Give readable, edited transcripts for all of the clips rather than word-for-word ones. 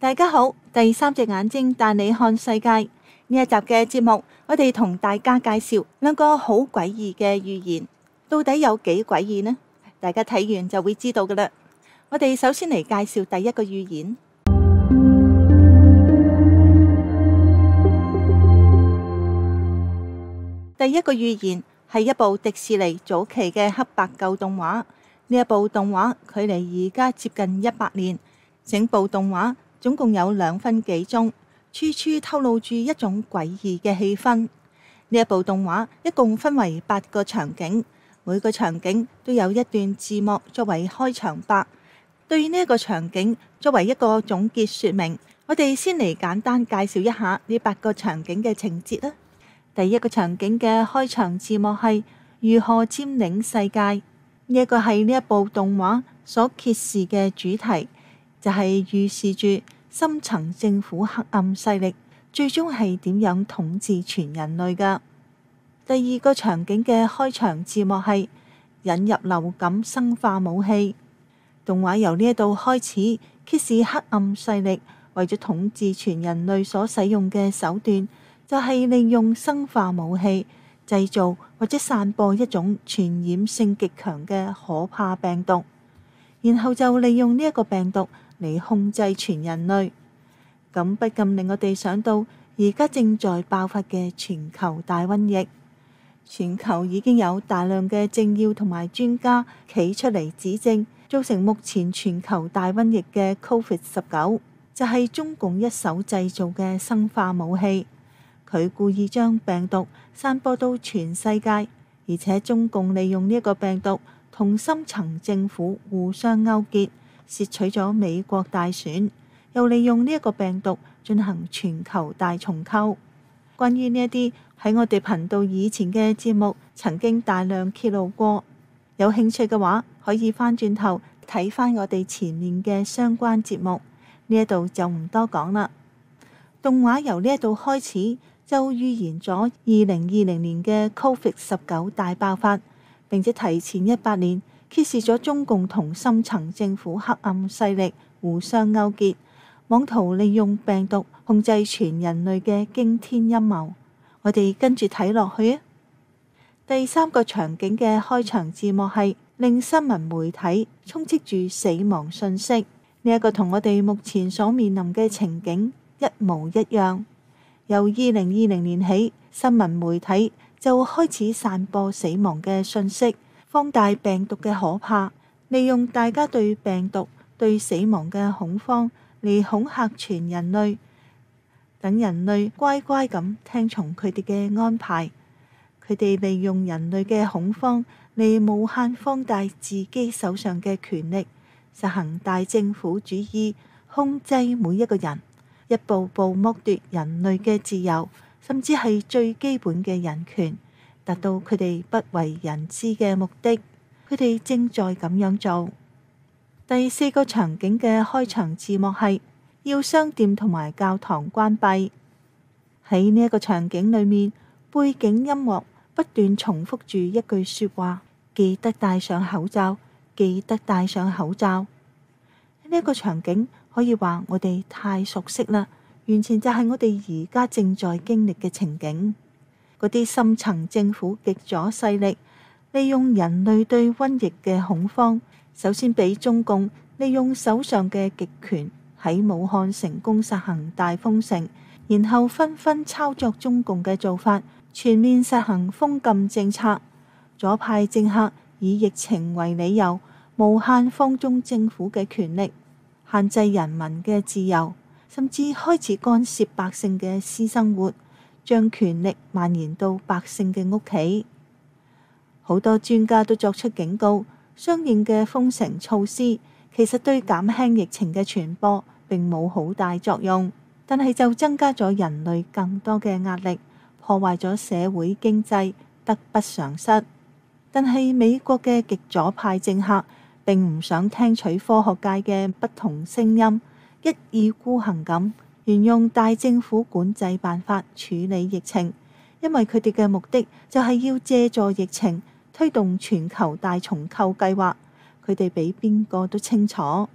大家好，第三隻眼睛帶你看世界。呢一集嘅節目，我哋同大家介紹兩個好詭異嘅預言，到底有幾詭異呢？大家睇完就會知道噶啦。我哋首先嚟介紹第一個預言。第一個預言係一部迪士尼早期嘅黑白舊動畫。呢一部動畫距離而家接近100年，整部動畫總共有2分幾鐘，處處透露住一種詭異嘅氣氛。呢一部動畫一共分為8個場景，每個場景都有一段字幕作為開場白。對呢一個場景作為一個總結說明，我哋先嚟簡單介紹一下呢8個場景嘅情節啦。第一個場景嘅開場字幕係如何佔領世界，呢一個係呢一部動畫所揭示嘅主題，就係預示住深層政府黑暗勢力最終係點樣統治全人類㗎。第二個場景嘅開場字幕係引入流感生化武器，動畫由呢一度開始揭示黑暗勢力為咗統治全人類所使用嘅手段，就係利用生化武器製造或者散播一種傳染性極強嘅可怕病毒，然後就利用呢一個病毒嚟控制全人類。咁不禁令我哋想到而家正在爆發嘅全球大瘟疫。全球已經有大量嘅政要同埋專家企出嚟指證，造成目前全球大瘟疫嘅 COVID-19 就係中共一手製造嘅生化武器。佢故意將病毒散播到全世界，而且中共利用呢一個病毒同深層政府互相勾結，竊取咗美國大選，又利用呢一個病毒進行全球大重構。關於呢一啲喺我哋頻道以前嘅節目曾經大量揭露過，有興趣嘅話可以翻轉頭睇翻我哋前面嘅相關節目，呢一度就唔多講啦。動畫由呢一度開始就預言咗2020年嘅 COVID-19 大爆發，並且提前100年揭示咗中共同深層政府黑暗勢力互相勾結，妄圖利用病毒控制全人類嘅驚天陰謀。我哋跟住睇落去啊！第3個場景嘅開場字幕係令新聞媒體充斥住死亡訊息，呢一個同我哋目前所面臨嘅情景一模一樣。由2020年起，新聞媒體就開始散播死亡嘅訊息，放大病毒嘅可怕，利用大家對病毒、對死亡嘅恐慌嚟恐嚇全人類，等人類乖乖咁聽從佢哋嘅安排。佢哋利用人類嘅恐慌嚟無限放大自己手上嘅權力，實行大政府主義，控制每一個人，一步步剝奪人類嘅自由，甚至係最基本嘅人權，達到佢哋不為人知嘅目的。佢哋正在咁樣做。第4個場景嘅開場字幕係要商店同埋教堂關閉。喺呢一個場景裏面，背景音樂不斷重複住一句說話：記得戴上口罩，記得戴上口罩。呢一個場景可以話我哋太熟悉啦，完全就係我哋而家正在經歷嘅情景。嗰啲深層政府極左勢力利用人類對瘟疫嘅恐慌，首先俾中共利用手上嘅極權喺武漢成功實行大封城，然後紛紛抄作中共嘅做法，全面實行封禁政策。左派政客以疫情為理由，無限放縱政府嘅權力，限制人民嘅自由，甚至開始干涉百姓嘅私生活，將權力蔓延到百姓嘅屋企。好多專家都作出警告，相應嘅封城措施其實對減輕疫情嘅傳播並冇好大作用，但係就增加咗人類更多嘅壓力，破壞咗社會經濟，得不償失。但係美國嘅極左派政客並唔想聽取科學界嘅不同聲音，一意孤行咁沿用大政府管制辦法處理疫情，因為佢哋嘅目的就係要借助疫情推動全球大重構計劃。佢哋比邊個都清楚。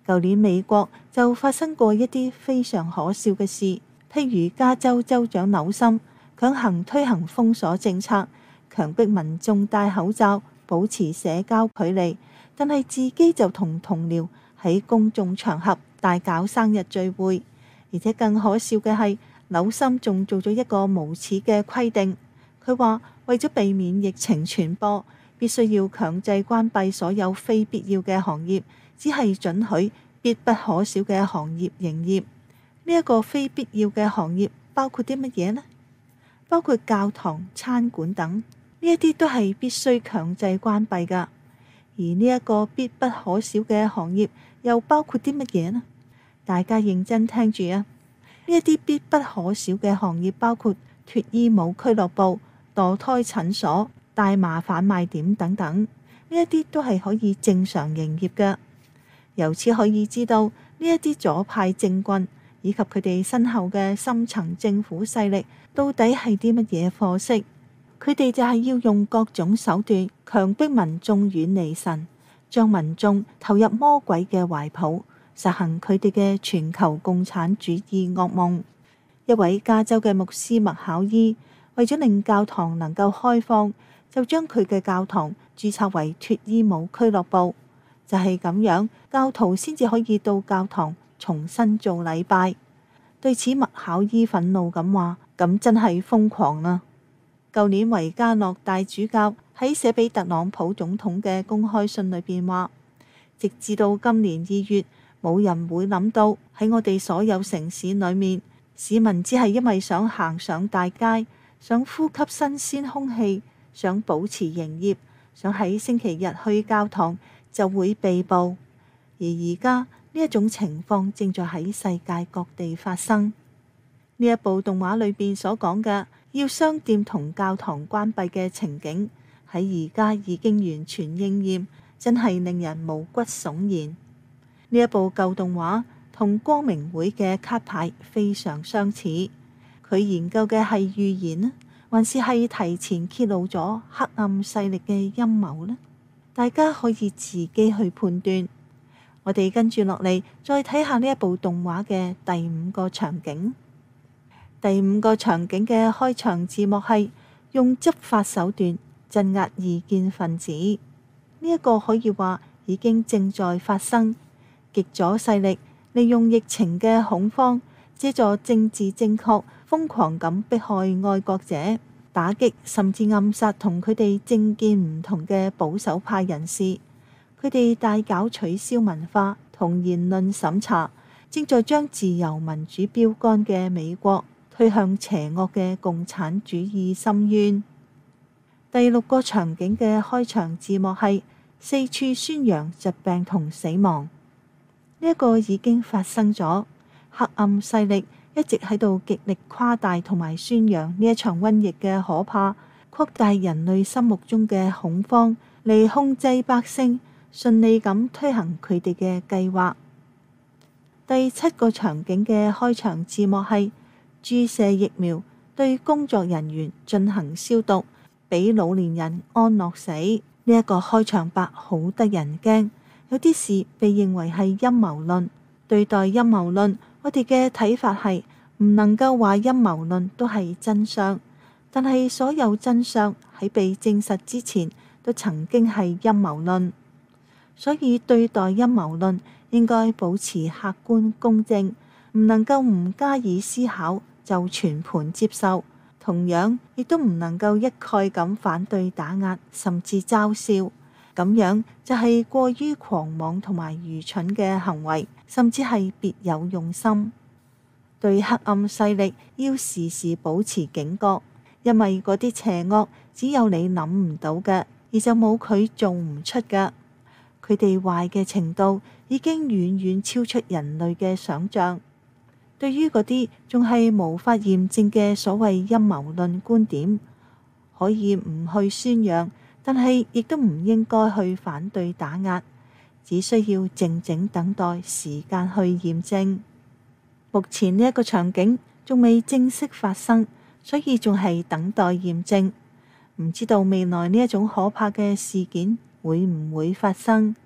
舊年美國就發生過一啲非常可笑嘅事，譬如加州州長紐森強行推行封鎖政策，強迫民眾戴口罩，保持社交距離，但係自己就同同僚喺公眾場合大搞生日聚會。而且更可笑嘅係，紐森仲做咗一個無恥嘅規定，佢話為咗避免疫情傳播，必須要強制關閉所有非必要嘅行業，只係准許必不可少嘅行業營業。呢一個非必要嘅行業包括啲乜嘢呢？包括教堂、餐館等，呢一啲都係必須強制關閉㗎。而呢一個必不可少嘅行業又包括啲乜嘢呢？大家認真聽住啊！呢一啲必不可少嘅行業包括脫衣舞俱樂部、墮胎診所、大麻販賣點等等，呢一啲都係可以正常營業嘅。由此可以知道，呢一啲左派政棍以及佢哋身後嘅深層政府勢力到底係啲乜嘢貨色？佢哋就係要用各種手段強迫民眾遠離神，將民眾投入魔鬼嘅懷抱，實行佢哋嘅全球共產主義噩夢。一位加州嘅牧師麥考伊為咗令教堂能夠開放，就將佢嘅教堂註冊為脫衣舞俱樂部，就係咁樣，教徒先至可以到教堂重新做禮拜。對此，麥考伊憤怒咁話：咁真係瘋狂啦！舊年維加諾大主教喺寫俾特朗普總統嘅公開信裏邊話，直至到今年2月，冇人會諗到喺我哋所有城市裏面，市民只係因為想行上大街，想呼吸新鮮空氣，想保持營業，想喺星期日去教堂，就會被捕。而家呢一種情況正在喺世界各地發生。呢一部動畫裏邊所講嘅要商店同教堂關閉嘅情景，喺而家已經完全應驗，真係令人毛骨悚然。呢一部舊動畫同光明會嘅卡牌非常相似，佢研究嘅係預言，還是係提前揭露咗黑暗勢力嘅陰謀呢？大家可以自己去判斷。我哋跟住落嚟再睇下呢一部動畫嘅第5個場景。第5個場景嘅開場字幕係用執法手段鎮壓異見分子，呢一個可以話已經正在發生。極左勢力利用疫情嘅恐慌，借助政治正確，瘋狂咁迫害愛國者，打擊甚至暗殺同佢哋政見唔同嘅保守派人士。佢哋大搞取消文化同言論審查，正在將自由民主標杆嘅美國推向邪惡嘅共產主義深淵。第6個場景嘅開場字幕係四處宣揚疾病同死亡。呢一個已經發生咗，黑暗勢力一直喺度極力誇大同埋宣揚呢一場瘟疫嘅可怕，擴大人類心目中嘅恐慌，嚟控制百姓，順利咁推行佢哋嘅計劃。第7個場景嘅開場字幕係注射疫苗對工作人員進行消毒，俾老年人安樂死。呢一個開場白好得人驚。有啲事被認為係陰謀論，對待陰謀論，我哋嘅睇法係唔能夠話陰謀論都係真相，但係所有真相喺被證實之前都曾經係陰謀論，所以對待陰謀論應該保持客觀公正，唔能夠唔加以思考就全盤接受，同樣亦都唔能夠一概咁反對打壓，甚至嘲笑。咁樣就係過於狂妄同埋愚蠢嘅行為，甚至係別有用心。對黑暗勢力要時時保持警覺，因為嗰啲邪惡只有你諗唔到嘅，而就冇佢做唔出嘅。佢哋壞嘅程度已經遠遠超出人類嘅想象。對於嗰啲仲係無法驗證嘅所謂陰謀論觀點，可以唔去宣揚，但係亦都唔應該去反對打壓，只需要靜靜等待時間去驗證。目前呢一個場景仲未正式發生，所以仲係等待驗證。唔知道未來呢一種可怕嘅事件會唔會發生？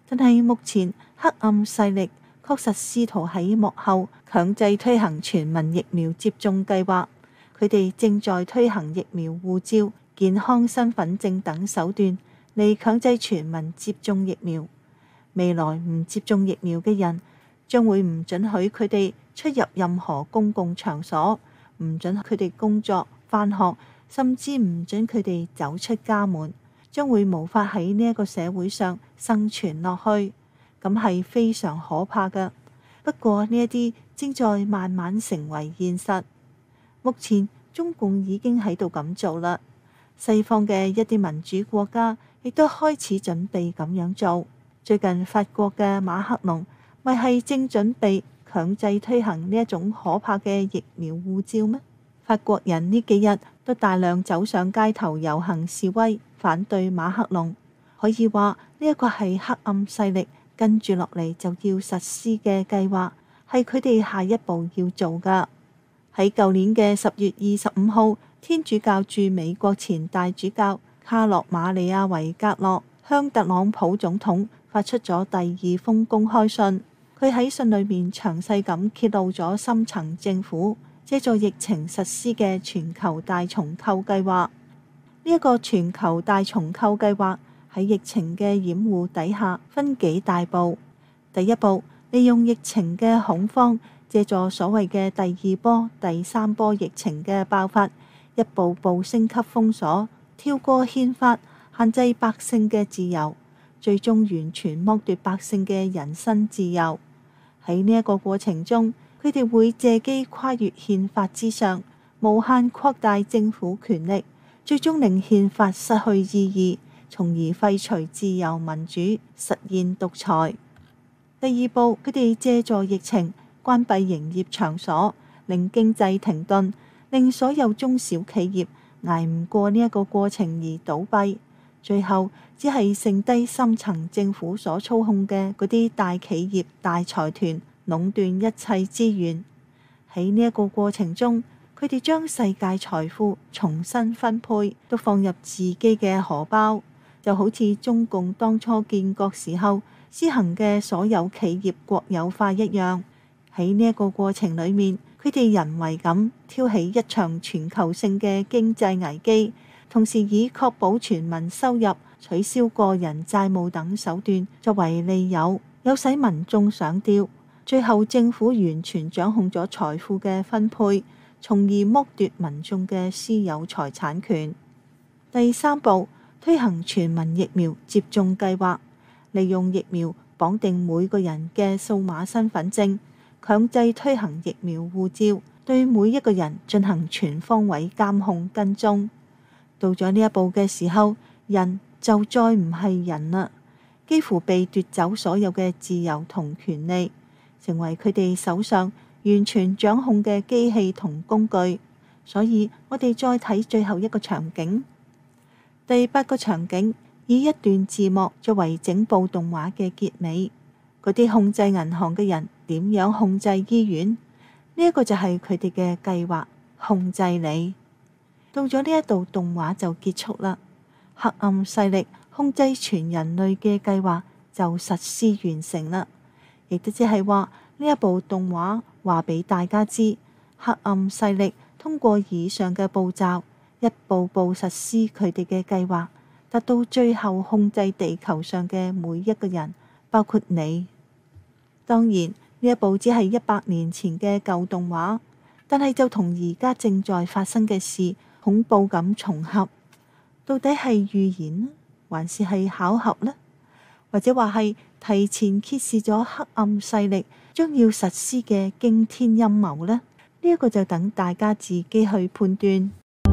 但係目前黑暗勢力確實試圖喺幕後強制推行全民疫苗接種計劃，佢哋正在推行疫苗護照、健康身份證等手段嚟強制全民接種疫苗。未來唔接種疫苗嘅人將會唔准許佢哋出入任何公共場所，唔准佢哋工作、返學，甚至唔准佢哋走出家門，將會無法喺呢一個社會上生存落去，咁係非常可怕㗎。不過呢一啲正在慢慢成為現實，目前中共已經喺度咁做啦，西方嘅一啲民主國家亦都開始準備咁樣做。最近法國嘅馬克龍咪係正準備強制推行呢一種可怕嘅疫苗護照咩？法國人呢幾日都大量走上街頭遊行示威，反對馬克龍。可以話呢一個係黑暗勢力跟住落嚟就要實施嘅計劃，係佢哋下一步要做噶。喺舊年嘅10月25號，天主教駐美國前大主教卡洛馬利亞維格洛向特朗普總統發出咗第2封公開信。佢喺信裏面詳細咁揭露咗深層政府借助疫情實施嘅全球大重構計劃。呢一個全球大重構計劃喺疫情嘅掩護底下分幾大步。第一步，利用疫情嘅恐慌，借助所謂嘅第2波、第3波疫情嘅爆發，一步步升級封鎖，跳過憲法，限制百姓嘅自由，最終完全剝奪百姓嘅人身自由。喺呢一個過程中，佢哋會借機跨越憲法之上，無限擴大政府權力，最終令憲法失去意義，從而廢除自由民主，實現獨裁。第2步，佢哋借助疫情關閉營業場所，令經濟停頓，令所有中小企業捱唔過呢一個過程而倒閉。最後只係剩低深層政府所操控嘅嗰啲大企業、大財團壟斷一切資源。喺呢一個過程中，佢哋將世界財富重新分配，都放入自己嘅荷包，就好似中共當初建國時候施行嘅所有企業國有化一樣。喺呢一個過程裏面，佢哋人為咁挑起一場全球性嘅經濟危機，同時以確保全民收入、取消個人債務等手段作為利誘，有使民眾上吊，最後政府完全掌控咗財富嘅分配，從而剝奪民眾嘅私有財產權。第3步，推行全民疫苗接種計劃，利用疫苗綁定每個人嘅數碼身份證，強制推行疫苗護照，對每一個人進行全方位監控跟蹤。到咗呢一步嘅時候，人就再唔係人啦，幾乎被奪走所有嘅自由同權利，成為佢哋手上完全掌控嘅機器同工具。所以我哋再睇最後一個場景，第8個場景，以一段字幕作為整部動畫嘅結尾。嗰啲控制銀行嘅人點樣控制醫院？呢一個就係佢哋嘅計劃，控制你。到咗呢一度，動畫就結束啦。黑暗勢力控制全人類嘅計劃就實施完成啦。亦都即係話，呢一部動畫話俾大家知，黑暗勢力通過以上嘅步驟，一步步實施佢哋嘅計劃，達到最後控制地球上嘅每一個人，包括你。當然，呢一部只係100年前嘅舊動畫，但係就同而家正在發生嘅事恐怖咁重合。到底係預言呢，還是係巧合呢？或者話係提前揭示咗黑暗勢力將要實施嘅驚天陰謀呢？呢一個就等大家自己去判斷。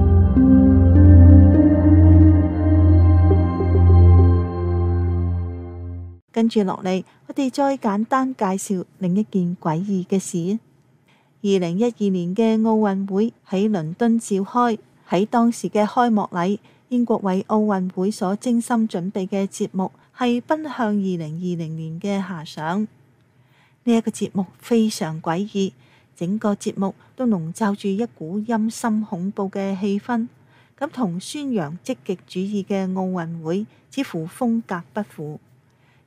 跟住落嚟，我哋再簡單介紹另一件詭異嘅事。2012年嘅奧運會喺倫敦召開，喺當時嘅開幕禮，英國為奧運會所精心準備嘅節目係奔向2020年嘅遐想。呢一個節目非常詭異，整個節目都籠罩住一股陰森恐怖嘅氣氛，咁同宣揚積極主義嘅奧運會似乎風格不符。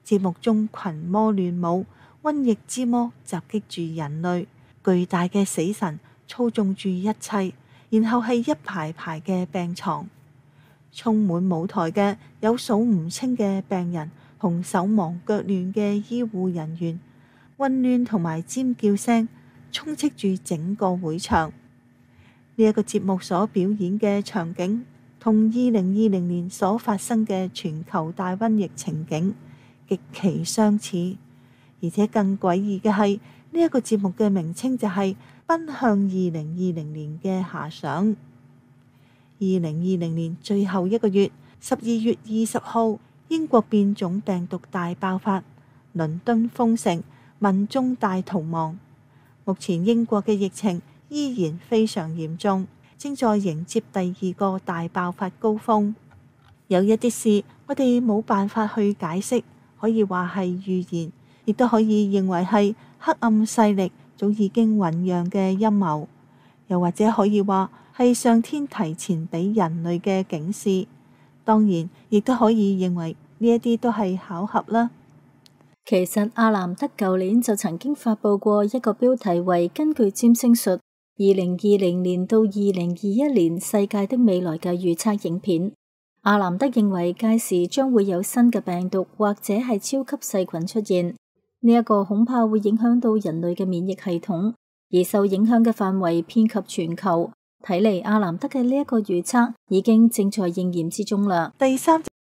節目中群魔亂舞，瘟疫之魔襲擊住人類，巨大嘅死神操縱住一切，然後係一排排嘅病床，充滿舞台嘅有數唔清嘅病人同手忙腳亂嘅醫護人員，混亂同埋尖叫聲充斥住整個會場。呢一個節目所表演嘅場景，同2020年所發生嘅全球大瘟疫情景極其相似，而且更詭異嘅係呢一個節目嘅名稱就係奔向2020年嘅遐想。2020年最後一個月，12月20號，英國變種病毒大爆發，倫敦封城，民眾大逃亡。目前英國嘅疫情依然非常嚴重，正在迎接第二個大爆發高峰。有一啲事我哋冇辦法去解釋，可以話係預言，亦都可以認為係黑暗勢力早已經醞釀嘅陰謀，又或者可以話係上天提前俾人類嘅警示。當然，亦都可以認為呢一啲都係巧合啦。 其實阿南德舊年就曾經發佈過一個標題為根據占星術2020年到2021年世界的未來嘅預測影片。阿南德認為屆時將會有新嘅病毒或者係超級細菌出現，呢一個恐怕會影響到人類嘅免疫系統，而受影響嘅範圍遍及全球。睇嚟阿南德嘅呢一個預測已經正在應驗之中啦。 第三